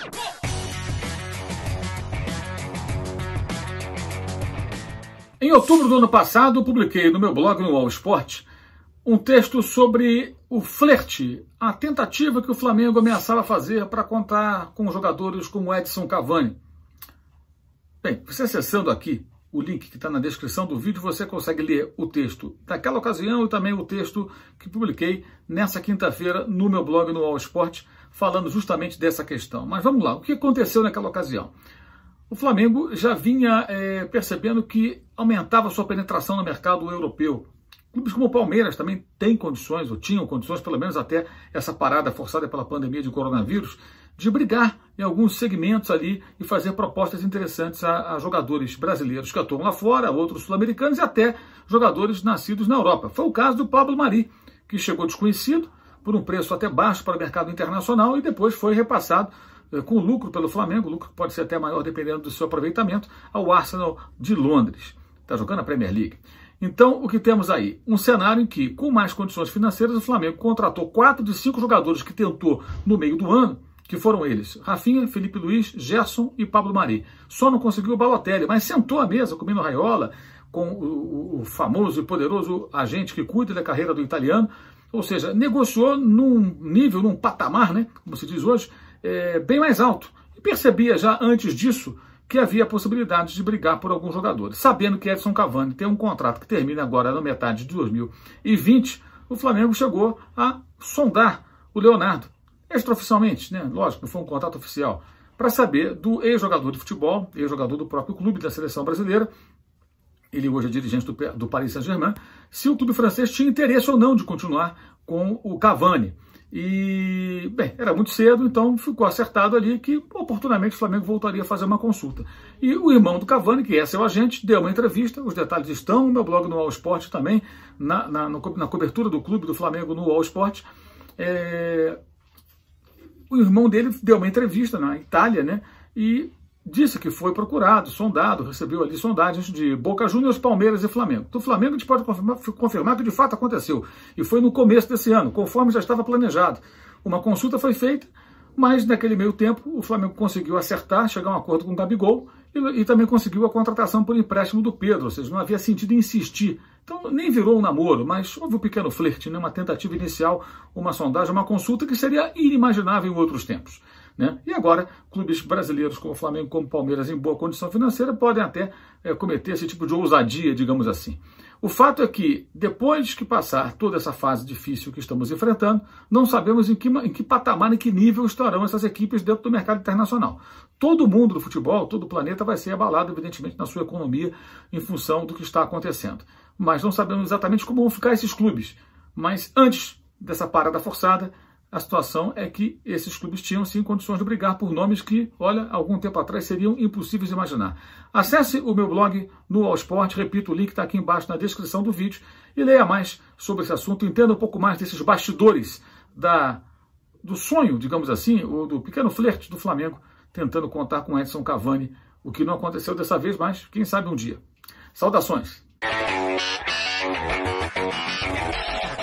Em outubro do ano passado, publiquei no meu blog no UOL Esporte um texto sobre o flerte, a tentativa que o Flamengo ameaçava fazer para contar com jogadores como Edson Cavani. Bem, você acessando aqui o link que está na descrição do vídeo, você consegue ler o texto daquela ocasião e também o texto que publiquei nessa quinta-feira no meu blog no UOL Esporte, falando justamente dessa questão. Mas vamos lá, o que aconteceu naquela ocasião? O Flamengo já vinha percebendo que aumentava sua penetração no mercado europeu. Clubes como o Palmeiras também têm condições, ou tinham condições, pelo menos até essa parada forçada pela pandemia de coronavírus, de brigar em alguns segmentos ali e fazer propostas interessantes a jogadores brasileiros que atuam lá fora, outros sul-americanos e até jogadores nascidos na Europa. Foi o caso do Pablo Mari, que chegou desconhecido por um preço até baixo para o mercado internacional e depois foi repassado com lucro pelo Flamengo, lucro que pode ser até maior dependendo do seu aproveitamento, ao Arsenal de Londres. Está jogando a Premier League. Então, o que temos aí? Um cenário em que, com mais condições financeiras, o Flamengo contratou 4 de 5 jogadores que tentou no meio do ano, que foram eles: Rafinha, Felipe Luiz, Gerson e Pablo Mari. Só não conseguiu o Balotelli, mas sentou à mesa comendo raiola com o famoso e poderoso agente que cuida da carreira do italiano, ou seja, negociou num nível, num patamar, né, como se diz hoje, bem mais alto. E percebia já antes disso que havia possibilidade de brigar por alguns jogadores. Sabendo que Edson Cavani tem um contrato que termina agora na metade de 2020, o Flamengo chegou a sondar o Leonardo, extraoficialmente, né? Lógico, não foi um contrato oficial, para saber do ex-jogador de futebol, ex-jogador do próprio clube da seleção brasileira, ele hoje é dirigente do Paris Saint-Germain, se o clube francês tinha interesse ou não de continuar com o Cavani. E, bem, era muito cedo, então ficou acertado ali que, oportunamente, o Flamengo voltaria a fazer uma consulta. E o irmão do Cavani, que é seu agente, deu uma entrevista, os detalhes estão no meu blog no UOL Esporte também, na cobertura do clube do Flamengo no UOL Esporte. O irmão dele deu uma entrevista na Itália, né, e disse que foi procurado, sondado, recebeu ali sondagens de Boca Juniors, Palmeiras e Flamengo. Do Flamengo a gente pode confirmar que de fato aconteceu. E foi no começo desse ano, conforme já estava planejado. Uma consulta foi feita, mas naquele meio tempo o Flamengo conseguiu acertar, chegar a um acordo com o Gabigol e também conseguiu a contratação por empréstimo do Pedro, ou seja, não havia sentido em insistir. Então nem virou um namoro, mas houve um pequeno flerte, né? Uma tentativa inicial, uma sondagem, uma consulta que seria inimaginável em outros tempos, né? E agora, clubes brasileiros como o Flamengo, como o Palmeiras, em boa condição financeira, podem até cometer esse tipo de ousadia, digamos assim. O fato é que, depois que passar toda essa fase difícil que estamos enfrentando, não sabemos em que patamar, em que nível estarão essas equipes dentro do mercado internacional. Todo mundo do futebol, todo o planeta vai ser abalado, evidentemente, na sua economia, em função do que está acontecendo. Mas não sabemos exatamente como vão ficar esses clubes. Mas antes dessa parada forçada, a situação é que esses clubes tinham sim condições de brigar por nomes que, olha, algum tempo atrás seriam impossíveis de imaginar. Acesse o meu blog no UOL Esporte, repito, o link está aqui embaixo na descrição do vídeo, e leia mais sobre esse assunto, entenda um pouco mais desses bastidores do sonho, digamos assim, ou do pequeno flerte do Flamengo, tentando contar com Edson Cavani, o que não aconteceu dessa vez, mas quem sabe um dia. Saudações!